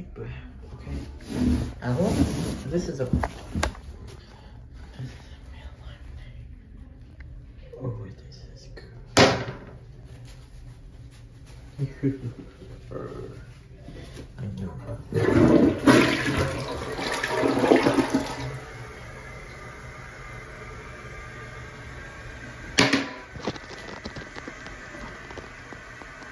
Okay. Alors, this is a real lemonade. Oh, this is good.